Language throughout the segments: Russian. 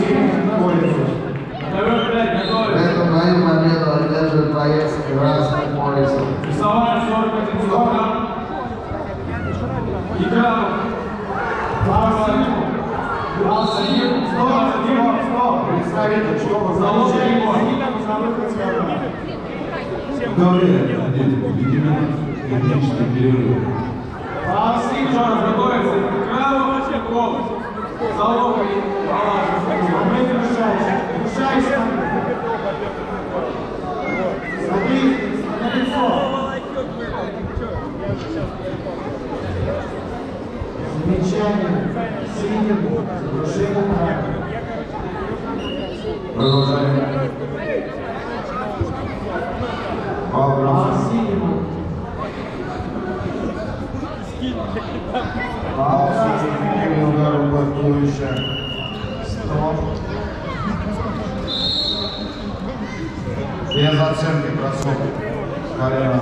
синим поясом. В этом бою победу одерживает боец красным поясом. Весовая 41 килограмм. Игра. Стоп. Представитель, что вы заложили его. Конечно, перерыв. Еще раз готовится к экрану. Залог и Решайся. Смотри на лицо. Замечание. Синему. Разрушение права. Продолжаем. Синему. Синим ударом блокирующая. Стоп. Без оценки бросок. Колено.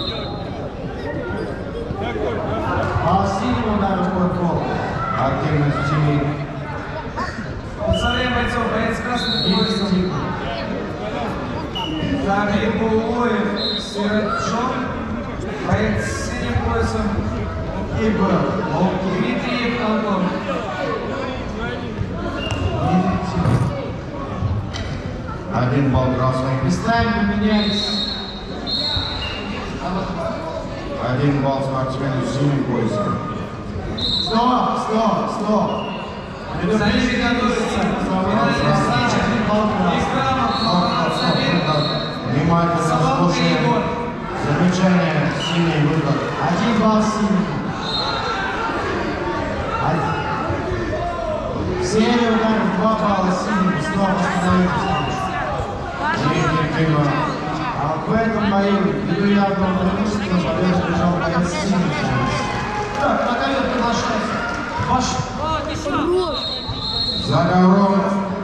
Синему ударом блокирующая. Активность тени. Представляем бойцов, боец с красным поясом. Дамир Булуев, Сверчок, боец с синим поясом. Дмитриев Антон. Один балл красный. Местами поменялись. Один балл спортсмену с синим поясом. Стоп. Залили готовится. Финальная встреча. Внимательно слушаем. Замечание. Синий выход. 1 балл синий. Серия ударов 2 балла синий. Снова остановитесь. Неэффективно. В этом бою ввиду явного преимущества победу бежал боец синий. Так, на ковер приглашается. Ваш. Заговорон.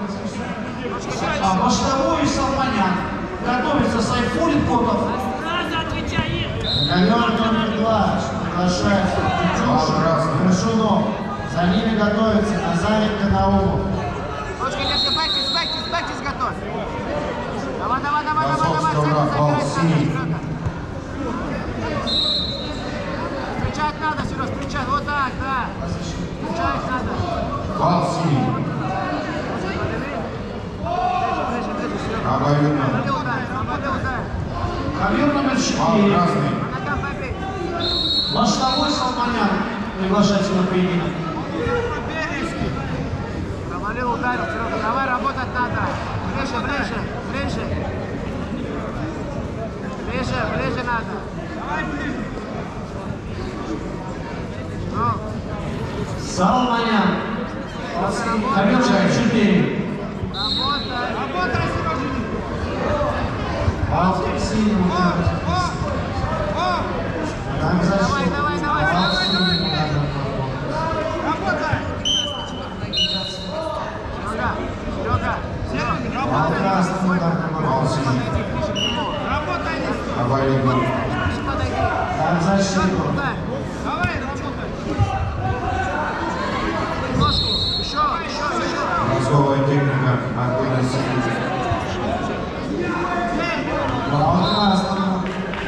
Баштовой Салманян. Готовится Сайфулин Котов. Ковер номер 2. Приглашается Петюшин, Крашунов. За ними готовится Назаренко Наумов. Сбайтесь, готовь. Давай. Бал синий. Встречать надо, Сереж, встречать. Вот так, да. Встречать надо. Бал синий. Обоюдно. Ковер номер Бал 4. красный. Баштовой Салманян. Приглашается на поединок. Провалил, ударил, Серега. Давай, работать надо. Ближе надо. Ну. Салманян. Ковер номер 4. Работай, Сережа. Бал синий. Там защита. Давай. Бал синий. Работай. Серега. Бал красный. Бал синий. Работай, не стой. Обоюдно. Там защита. Давай, работай. Ножку. Еще. Бросковая техника. Активность синий. Бал красному.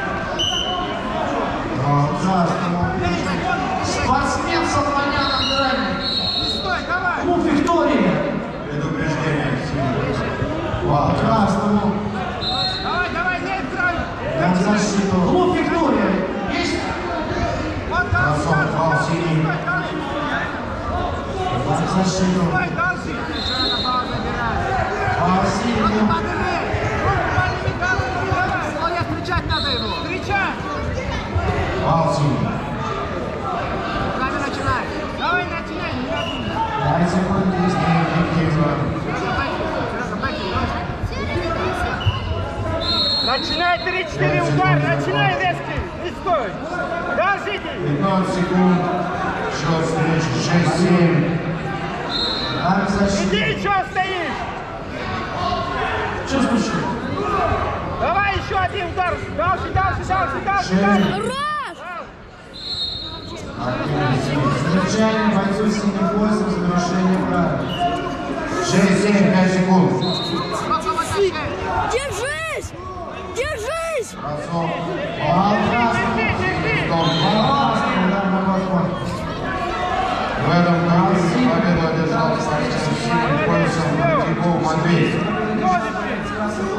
Спортсмен Салманян Андреевич. Не стой, давай. Клуб Виктория. Предупреждение синий. Бал красному. Давай, не играй. Там защита. Клуб Виктория. Есть? Вот Бросок. Бал синий. Там защита. Давай, дальше. Бал синий. Слоя, встречать надо его. Встречать. Бал синий. Руками начинай. Давай, начинай. Дайте секунды, если неэффективно. Начинай 3-4 удар. Начинай резкий. Не стой. Держите. 15 секунд. Счет встречи 6-7. Там защита. Иди, что стоишь? Что случилось? Давай еще один удар. Дальше. Замечание бойцу с синим поясом за нарушение правил. 6-7 время 5 секунд. Держись! Держись! Бросок. Балластный удар на подбор. В этом поединке победу одержал с синим поясом Типов Матвей.